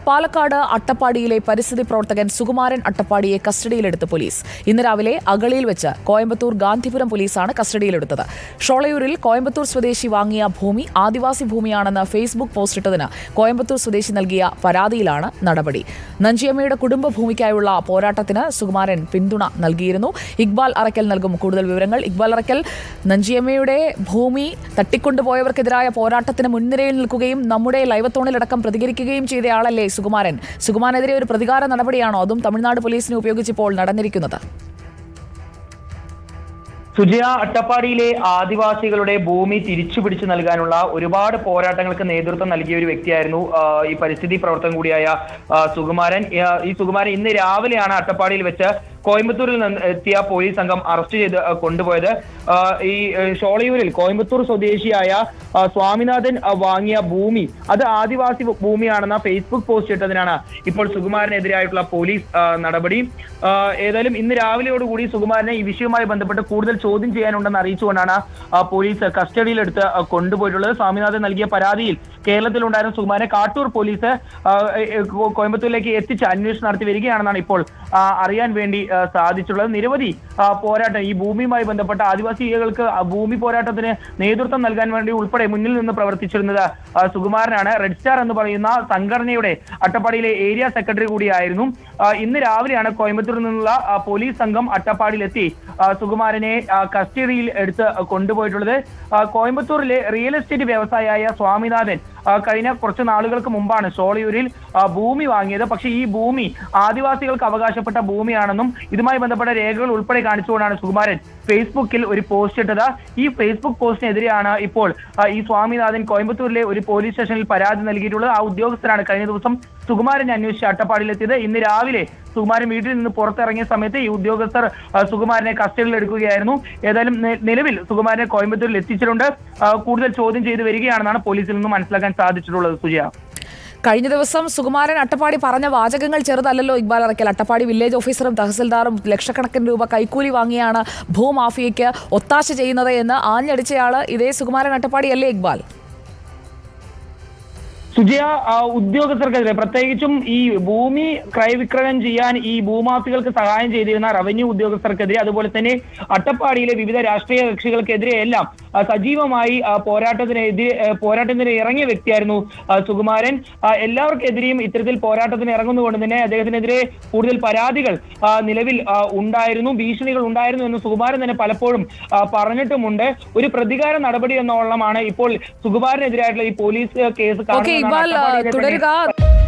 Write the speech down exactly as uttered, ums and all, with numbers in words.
പാലക്കാട് അട്ടപ്പാടിയിലെ പരിസ്ഥിതി പ്രവർത്തകൻ സുകുമാരൻ അട്ടപ്പാടിയെ കസ്റ്റഡിയിലെടുത്ത് പോലീസ്. ഇന്ന് രാവിലെ അഗളിയിൽ വെച്ച് കോയമ്പത്തൂർ ഗാന്ധിപുരം പോലീസാണ് കസ്റ്റഡിയിലെടുത്തത്. ഷോളയൂരിൽ കോയമ്പത്തൂർ സ്വദേശി വാങ്ങിയ ഭൂമി ആദിവാസി ഭൂമിയാണെന്ന് ഫേസ്ബുക്ക് പോസ്റ്റിട്ടതിന് കോയമ്പത്തൂർ സ്വദേശി നൽകിയ പരാതിയിലാണ് നടപടി. നഞ്ചിയമ്മയുടെ കുടുംബ ഭൂമിക്കായുള്ള പോരാട്ടത്തിന് സുകുമാരൻ പിന്തുണ നൽകിയിരുന്നു. ഇക്ബാൽ അറക്കൽ നൽകും കൂടുതൽ വിവരങ്ങൾ. ഇക്ബാൽ അറക്കൽ, നഞ്ചിയമ്മയുടെ ഭൂമി തട്ടിക്കൊണ്ടുപോയവർക്കെതിരായ പോരാട്ടത്തിന് മുൻനിരയിൽ നിൽക്കുകയും നമ്മുടെ ലൈവത്തോണിലടക്കം പ്രതികരിക്കുകയും ചെയ്തയാളല്ലേ സുകുമാരൻ. സുകുമാരനെതിരെ ഒരു പ്രതികാര നടപടിയാണോ അതും തമിഴ്നാട് പോലീസിനെ ഉപയോഗിച്ചിപ്പോൾ നടന്നിരിക്കുന്നത്? സുജയ, അട്ടപ്പാടിയിലെ ആദിവാസികളുടെ ഭൂമി തിരിച്ചുപിടിച്ചു നൽകാനുള്ള ഒരുപാട് പോരാട്ടങ്ങൾക്ക് നേതൃത്വം നൽകിയ ഒരു വ്യക്തിയായിരുന്നു ഈ പരിസ്ഥിതി പ്രവർത്തകൻ കൂടിയായ സുകുമാരൻ. ഈ സുകുമാരൻ ഇന്ന് രാവിലെയാണ് അട്ടപ്പാടിയിൽ വെച്ച് കോയമ്പത്തൂരിൽ നിന്ന് എത്തിയ പോലീസ് സംഘം അറസ്റ്റ് ചെയ്ത് കൊണ്ടുപോയത്. ഈ ഷോളയൂരിൽ കോയമ്പത്തൂർ സ്വദേശിയായ സ്വാമിനാഥൻ വാങ്ങിയ ഭൂമി അത് ആദിവാസി ഭൂമിയാണെന്ന ഫേസ്ബുക്ക് പോസ്റ്റ് ഇട്ടതിനാണ് ഇപ്പോൾ സുകുമാരനെതിരായിട്ടുള്ള പോലീസ് നടപടി. ഏതായാലും ഇന്ന് രാവിലെയോടുകൂടി സുകുമാരനെ ഈ വിഷയവുമായി ബന്ധപ്പെട്ട് കൂടുതൽ ചോദ്യം ചെയ്യാനുണ്ടെന്ന് അറിയിച്ചുകൊണ്ടാണ് പോലീസ് കസ്റ്റഡിയിലെടുത്ത് കൊണ്ടുപോയിട്ടുള്ളത്. സ്വാമിനാഥൻ നൽകിയ പരാതിയിൽ കേരളത്തിലുണ്ടായിരുന്ന സുകുമാരനെ കാട്ടൂർ പോലീസ് കോയമ്പത്തൂരിലേക്ക് എത്തിച്ച് അന്വേഷണം നടത്തി വരികയാണെന്നാണ് ഇപ്പോൾ അറിയാൻ വേണ്ടി സാധിച്ചുള്ളത്. നിരവധി പോരാട്ടം ഈ ഭൂമിയുമായി ബന്ധപ്പെട്ട ആദിവാസികൾക്ക് ഭൂമി പോരാട്ടത്തിന് നേതൃത്വം നൽകാൻ വേണ്ടി ഉൾപ്പെടെ മുന്നിൽ നിന്ന് പ്രവർത്തിച്ചിരുന്നത് സുകുമാരനാണ്. റെഡ് സ്റ്റാർ എന്ന് പറയുന്ന സംഘടനയുടെ അട്ടപ്പാടിയിലെ ഏരിയ സെക്രട്ടറി കൂടിയായിരുന്നു. ഇന്ന് രാവിലെയാണ് കോയമ്പത്തൂരിൽ നിന്നുള്ള പോലീസ് സംഘം അട്ടപ്പാടിയിലെത്തി സുകുമാരനെ കസ്റ്റഡിയിൽ എടുത്ത് കൊണ്ടുപോയിട്ടുള്ളത്. കോയമ്പത്തൂരിലെ റിയൽ എസ്റ്റേറ്റ് വ്യവസായിയായ സ്വാമിനാഥൻ കഴിഞ്ഞ കുറച്ച് നാളുകൾക്ക് മുമ്പാണ് ഷോളയൂരിൽ ഭൂമി വാങ്ങിയത്. പക്ഷേ ഈ ഭൂമി ആദിവാസികൾക്ക് അവകാശപ്പെട്ട ഭൂമിയാണെന്നും ഇതുമായി ബന്ധപ്പെട്ട രേഖകൾ ഉൾപ്പെടെ കാണിച്ചുകൊണ്ടാണ് സുകുമാരൻ ഫേസ്ബുക്കിൽ ഒരു പോസ്റ്റ് ഇട്ടത്. ഈ ഫേസ്ബുക്ക് പോസ്റ്റിനെതിരെയാണ് ഇപ്പോൾ ഈ സ്വാമിനാഥൻ കോയമ്പത്തൂരിലെ ഒരു പോലീസ് സ്റ്റേഷനിൽ പരാതി നൽകിയിട്ടുള്ളത്. ആ ഉദ്യോഗസ്ഥരാണ് കഴിഞ്ഞ ദിവസം സുകുമാരനെ അന്വേഷിച്ച് അട്ടപ്പാടിയിലെത്തിയത്. ഇന്ന് രാവിലെ സുകുമാരൻ വീട്ടിൽ നിന്ന് പുറത്തിറങ്ങിയ സമയത്ത് ഈ ഉദ്യോഗസ്ഥർ സുകുമാരനെ കസ്റ്റഡിയിൽ എടുക്കുകയായിരുന്നു. ഏതായാലും നിലവിൽ സുകുമാരനെ കോയമ്പത്തൂരിൽ എത്തിച്ചിട്ടുണ്ട്. കൂടുതൽ ചോദ്യം ചെയ്ത് വരികയാണെന്നാണ് പോലീസിൽ നിന്നും മനസ്സിലാക്കാൻ സാധിച്ചിട്ടുള്ളത്. സുജയ, കഴിഞ്ഞ ദിവസം സുകുമാരൻ അട്ടപ്പാടി പറഞ്ഞ വാചകങ്ങൾ ചെറുതല്ലല്ലോ ഇക്ബാൽ അറക്കൽ. അട്ടപ്പാടി വില്ലേജ് ഓഫീസറും തഹസിൽദാറും ലക്ഷക്കണക്കിന് രൂപ കൈക്കൂലി വാങ്ങിയാണ് ഭൂമാഫിയയ്ക്ക് ഒത്താശ ചെയ്യുന്നത് എന്ന് ആഞ്ഞടിച്ചയാള് ഇതേ സുകുമാരൻ അട്ടപ്പാടി അല്ലേ ഇക്ബാൽ? സുജയ, ഉദ്യോഗസ്ഥർക്കെതിരെ പ്രത്യേകിച്ചും ഈ ഭൂമി ക്രയവിക്രയം ചെയ്യാൻ ഈ ഭൂമാഫികൾക്ക് സഹായം ചെയ്തിരുന്ന റവന്യൂ ഉദ്യോഗസ്ഥർക്കെതിരെ, അതുപോലെ തന്നെ അട്ടപ്പാടിയിലെ വിവിധ രാഷ്ട്രീയ കക്ഷികൾക്കെതിരെ എല്ലാം സജീവമായി പോരാട്ടത്തിനെതിരെ പോരാട്ടത്തിന് ഇറങ്ങിയ വ്യക്തിയായിരുന്നു സുകുമാരൻ. എല്ലാവർക്കെതിരെയും ഇത്തരത്തിൽ പോരാട്ടത്തിന് ഇറങ്ങുന്നതുകൊണ്ട് തന്നെ അദ്ദേഹത്തിനെതിരെ കൂടുതൽ പരാതികൾ നിലവിൽ ഉണ്ടായിരുന്നു, ഭീഷണികൾ ഉണ്ടായിരുന്നു എന്ന് സുകുമാരൻ തന്നെ പലപ്പോഴും പറഞ്ഞിട്ടുമുണ്ട്. ഒരു പ്രതികാര നടപടി എന്നോളമാണ് ഇപ്പോൾ സുകുമാരനെതിരായിട്ടുള്ള ഈ പോലീസ് കേസ് തുടരുക.